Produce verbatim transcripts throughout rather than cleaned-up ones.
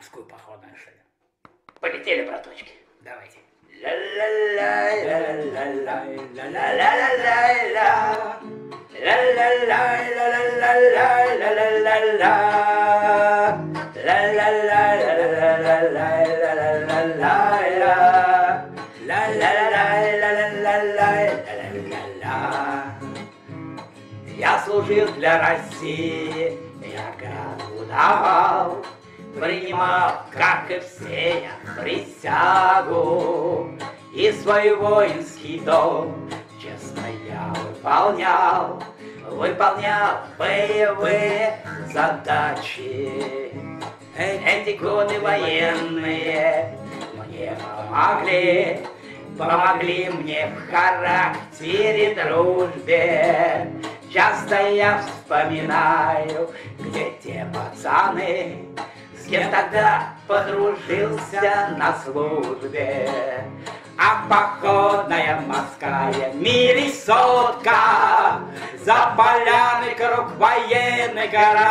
морскую походную шли. Полетели, браточки. Давайте. Я служил для России, я граду давал, принимал, как и все, я присягу, и свой воинский долг честно я выполнял, выполнял боевые задачи. Эти годы военные мне помогли, помогли мне в характере, дружбе. Часто я вспоминаю, где те пацаны, с кем тогда подружился на службе. А походная морская милисотка, за поляны круг военный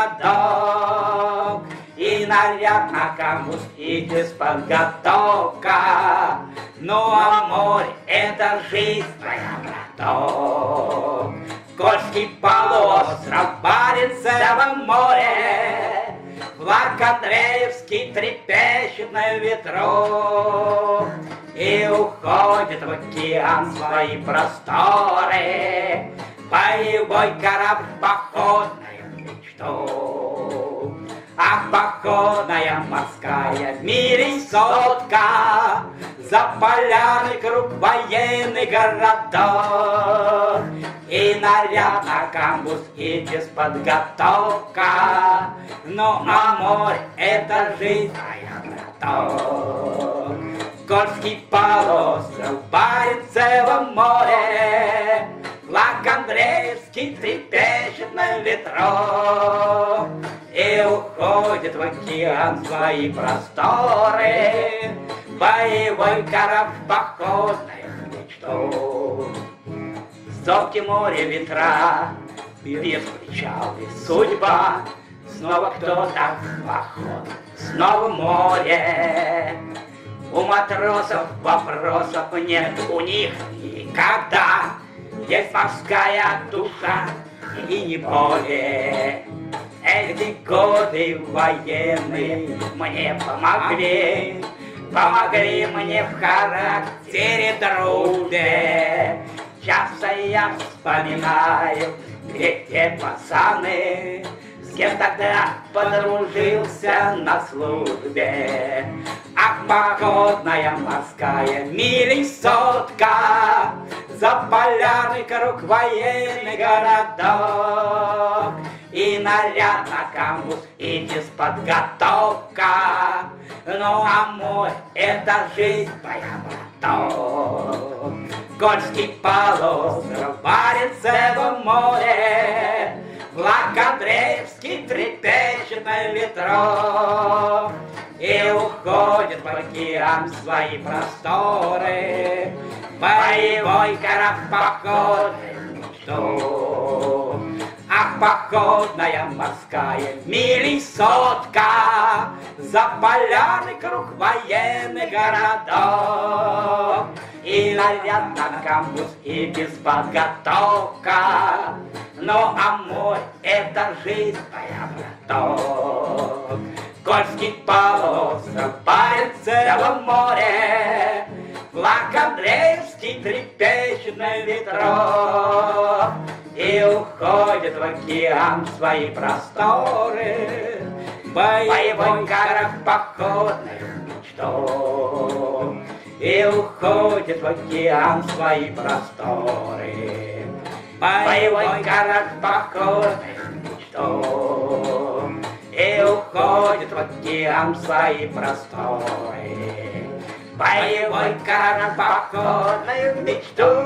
городок. И наряд на камбуз, и физподготовка. Ну а море — это жизнь твоя, браток. Кольский полуостров, Баренцево море, флаг Андреевский трепещет на ветру. И уходит в океан свои просторы боевой корабль походную мечту. Ах, походная морская милисотка, за поляны круг военный городок. И наряд на камбуз, и физподготовка. Ну а море — это жизнь твоя, браток. Кольский полуостров, Баренцево море, флаг Андреевский трепещет на ветру. И уходит в океан свои просторы боевой корабль походную мечту. Зовки моря ветра, без причал и судьба. Снова кто-то в поход, снова море. У матросов вопросов нет, у них никогда. Есть морская душа и не более. Эти годы военные мне помогли, помогли мне в характере, дружбе. Часто я вспоминаю, где те пацаны, с кем тогда подружился на службе. Ах, походная морская милисотка, за поляны круг военный городок. И наряд на камбуз, и физподготовка. Ну а море — это жизнь твоя, браток. Кольский полуостров, Баренцево море, флаг Андреевский трепещет на ветру. И уходит в океан свои просторы боевой корабль походный мечту. Ах, походная морская милисотка, за поляны круг военный городок. И наряд на камбуз, и физподготовка. Ну а море — это жизнь твоя, браток. Кольский полуостров, Баренцево море, флаг Андреевский трепещет на ветру. И уходит в океан свои просторы боевой корабль походную мечту. И уходит в океан свои просторы боевой корабль походную мечту. И уходит в океан свои просторы боевой корабль походную мечту.